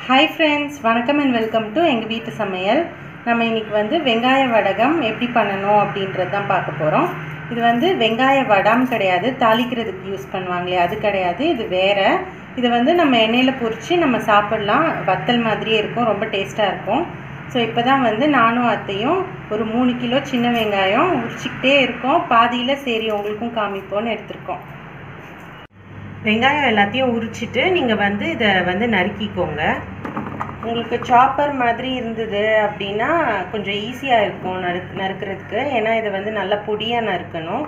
Hi friends, வணக்கம் and welcome to எங்க வீட்டு சமையல். நம்ம இன்னைக்கு வந்து வெங்காய வடகம் எப்படி பண்ணனும் அப்படின்றது தான் பார்க்க போறோம். இது வந்து வெங்காய வடம் கிடையாது, தாளிக்கிறதுக்கு யூஸ் பண்ணுவாங்களே அது கிடையாது, இது வேற. இது வந்து நம்ம எண்ணெயில பொரிச்சு நம்ம சாப்பிடலாம், வத்தல் மாதிரியே இருக்கும், ரொம்ப டேஸ்டா இருக்கும். ஸோ இப்போ தான் வந்து நானும் அத்தையும் ஒரு 3 கிலோ சின்ன வெங்காயம் உரிச்சிக்கிட்டே இருக்கோம், பாதியில் சரி உங்களுக்கும் காமிப்போன்னு எடுத்துருக்கோம். வெங்காயம் எல்லாத்தையும் உரிச்சிட்டு நீங்கள் வந்து இதை வந்து நறுக்கிக்கோங்க. உங்களுக்கு சாப்பர் மாதிரி இருந்தது அப்படின்னா கொஞ்சம் ஈஸியாக இருக்கும் நறுக்கிறதுக்கு, ஏன்னா இதை வந்து நல்லா பொடியாக நறுக்கணும்.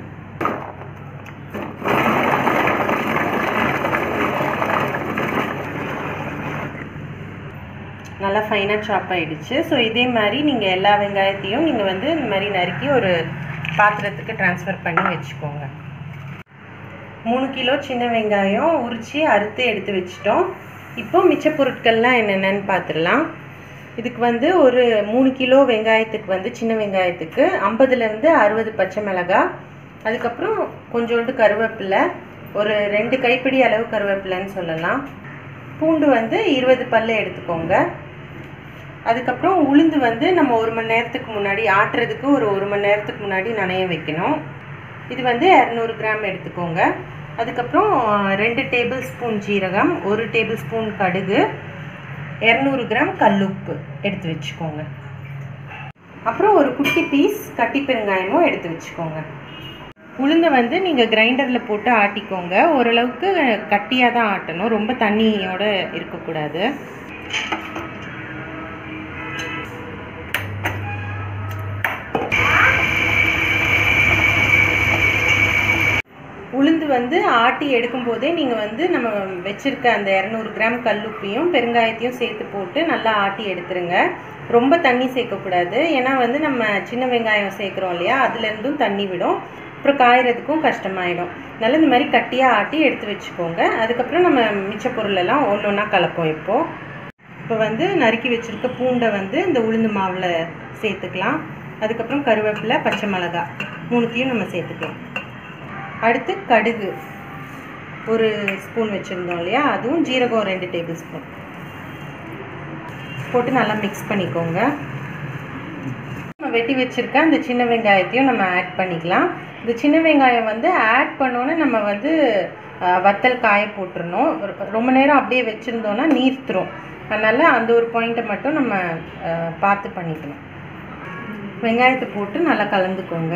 நல்லா ஃபைனாக சாப் ஆகிடுச்சு. ஸோ இதே மாதிரி நீங்கள் எல்லா வெங்காயத்தையும் நீங்கள் வந்து இந்த மாதிரி நறுக்கி ஒரு பாத்திரத்துக்கு ட்ரான்ஸ்ஃபர் பண்ணி வச்சுக்கோங்க. 3 கிலோ சின்ன வெங்காயம் உரித்து அறுத்து எடுத்து வச்சிட்டோம். இப்போ மிச்ச பொருட்கள்லாம் என்னென்னு பார்த்துடலாம். இதுக்கு வந்து ஒரு 3 கிலோ வெங்காயத்துக்கு வந்து சின்ன வெங்காயத்துக்கு 50லேருந்து 60 பச்சை மிளகாய், அதுக்கப்புறம் கொஞ்சோண்டு கருவேப்பிலை, ஒரு 2 கைப்பிடி அளவு கருவேப்பிலைன்னு சொல்லலாம். பூண்டு வந்து 20 பல்லு எடுத்துக்கோங்க. அதுக்கப்புறம் உளுந்து வந்து நம்ம 1 மணி நேரத்துக்கு முன்னாடி ஆட்டுறதுக்கு ஒரு 1 மணி நேரத்துக்கு முன்னாடி நனைய வைக்கணும். இது வந்து 200 கிராம் எடுத்துக்கோங்க. அதுக்கப்புறம் 2 டேபிள் ஸ்பூன் ஜீரகம், 1 டேபிள் ஸ்பூன் கடுகு, 200 கிராம் கல்லுப்பு எடுத்து வச்சுக்கோங்க. அப்புறம் ஒரு குட்டி பீஸ் கட்டி பெருங்காயமும் எடுத்து வச்சுக்கோங்க. உளுந்தை வந்து நீங்கள் கிரைண்டரில் போட்டு ஆட்டிக்கோங்க. ஓரளவுக்கு கட்டியாக தான் ஆட்டணும், ரொம்ப தண்ணியோட இருக்கக்கூடாது. உளுந்து வந்து ஆட்டி எடுக்கும் போதே நீங்கள் வந்து நம்ம வச்சுருக்க அந்த 200 கிராம் கல்லுப்பையும் பெருங்காயத்தையும் சேர்த்து போட்டு நல்லா ஆட்டி எடுத்துருங்க. ரொம்ப தண்ணி சேர்க்கக்கூடாது, ஏன்னா வந்து நம்ம சின்ன வெங்காயம் சேர்க்குறோம் இல்லையா, அதுலேருந்தும் தண்ணி விடும், அப்புறம் காயறதுக்கும் கஷ்டமாயிடும். நல்லா இந்த மாதிரி கட்டியாக ஆட்டி எடுத்து வச்சுக்கோங்க. அதுக்கப்புறம் நம்ம மிச்ச பொருளெல்லாம் ஒன்று ஒன்றா கலப்போம். இப்போ வந்து நறுக்கி வச்சுருக்க பூண்டை வந்து இந்த உளுந்து மாவில் சேர்த்துக்கலாம். அதுக்கப்புறம் கருவேப்பிலை, பச்சை மிளகாய் 3த்தையும் நம்ம சேர்த்துக்கலாம். அடுத்து கடுகு ஒரு ஸ்பூன் வச்சுருந்தோம் இல்லையா, அதுவும் ஜீரகம் 2 டேபிள் ஸ்பூன் போட்டு நல்லா மிக்ஸ் பண்ணிக்கோங்க. நம்ம வெட்டி வச்சுருக்க அந்த சின்ன வெங்காயத்தையும் நம்ம ஆட் பண்ணிக்கலாம். இந்த சின்ன வெங்காயம் வந்து ஆட் பண்ணோன்னே நம்ம வந்து வத்தல் காய போட்டுருணும். ரொம்ப நேரம் அப்படியே வச்சுருந்தோன்னா நீர்த்துரும், அதனால் அந்த ஒரு பாயிண்ட்டை மட்டும் நம்ம பார்த்து பண்ணிக்கணும். வெங்காயத்தை போட்டு நல்லா கலந்துக்கோங்க.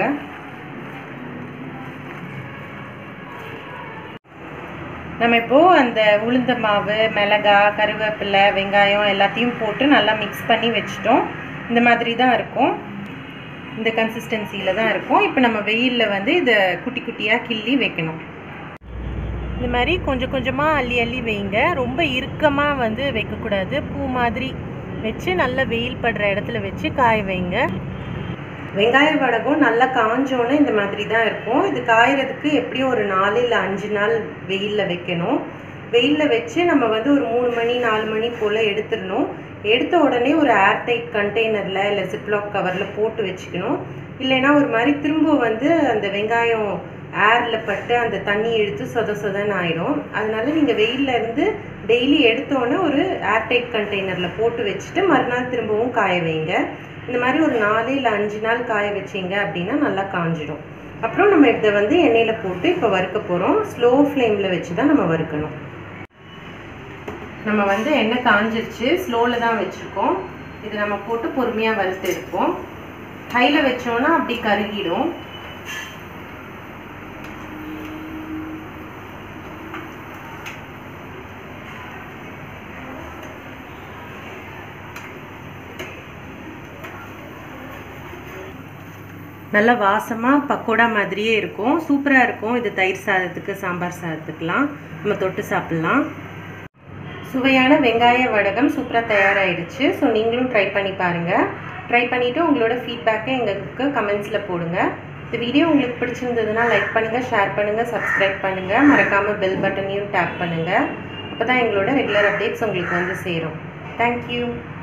நம்ம இப்போது அந்த உளுந்த மாவு, மிளகாய், கருவேப்பிலை, வெங்காயம் எல்லாத்தையும் போட்டு நல்லா மிக்ஸ் பண்ணி வச்சிட்டோம். இந்த மாதிரி தான் இருக்கும், இந்த கன்சிஸ்டன்சியில் தான் இருக்கும். இப்போ நம்ம வெயிலில் வந்து இதை குட்டி குட்டியாக கிள்ளி வைக்கணும். இந்த மாதிரி கொஞ்சம் கொஞ்சமாக அள்ளி அள்ளி வைங்க, ரொம்ப இறுக்கமாக வந்து வைக்கக்கூடாது. பூ மாதிரி வச்சு நல்ல வெயில் படுற இடத்துல வச்சு காய வைங்க. வெங்காய வடகம் நல்லா காஞ்சோன்னு இந்த மாதிரி தான் இருக்கும். இது காயறதுக்கு எப்படியும் ஒரு 4 இல்லை 5 நாள் வெயிலில் வைக்கணும். வெயிலில் வச்சு நம்ம வந்து ஒரு 3 மணி 4 மணி போல் எடுத்துடணும். எடுத்த உடனே ஒரு ஏர்டைட் கண்டெய்னரில் இல்லை ஜிப்லாக் கவரில் போட்டு வச்சுக்கணும். இல்லைன்னா ஒரு மாதிரி திரும்ப வந்து அந்த வெங்காயம் ஏரில் பட்டு அந்த தண்ணி இழுத்து சொதன்னு ஆயிடும். அதனால நீங்கள் வெயிலில் இருந்து டெய்லி எடுத்தோன்னே ஒரு ஏர்டைட் கண்டெய்னரில் போட்டு வச்சுட்டு மறுநாள் திரும்பவும் காய வைங்க. இந்த மாதிரி ஒரு 4 இல்லை 5 நாள் காய வச்சிங்க அப்படின்னா நல்லா காஞ்சிடும். அப்புறம் நம்ம இதை வந்து எண்ணெயில் போட்டு இப்போ வறுக்க போகிறோம். ஸ்லோ ஃப்ளேமில் வச்சு தான் நம்ம வறுக்கணும். நம்ம வந்து எண்ணெய் காஞ்சிருச்சு, ஸ்லோவில் தான் வச்சுருக்கோம். இதை நம்ம போட்டு பொறுமையாக வறுத்து எடுப்போம். ஹையில் வச்சோன்னா அப்படி கருகிடும். நல்லா வாசமாக பக்கோடா மாதிரியே இருக்கும், சூப்பராக இருக்கும். இது தயிர் சாதத்துக்கு, சாம்பார் சாதத்துக்கெலாம் நம்ம தொட்டு சாப்பிட்லாம். சுவையான வெங்காய வடகம் சூப்பராக தயாராகிடுச்சு. ஸோ நீங்களும் ட்ரை பண்ணி பாருங்கள். ட்ரை பண்ணிவிட்டு உங்களோட ஃபீட்பேக்கை எங்களுக்கு கமெண்ட்ஸில் போடுங்க. இந்த வீடியோ உங்களுக்கு பிடிச்சிருந்ததுன்னா லைக் பண்ணுங்கள், ஷேர் பண்ணுங்கள், சப்ஸ்கிரைப் பண்ணுங்கள், மறக்காமல் பெல் பட்டனையும் டேப் பண்ணுங்கள். அப்போ தான் எங்களோட ரெகுலர் அப்டேட்ஸ் உங்களுக்கு வந்து சேரும். தேங்க்யூ.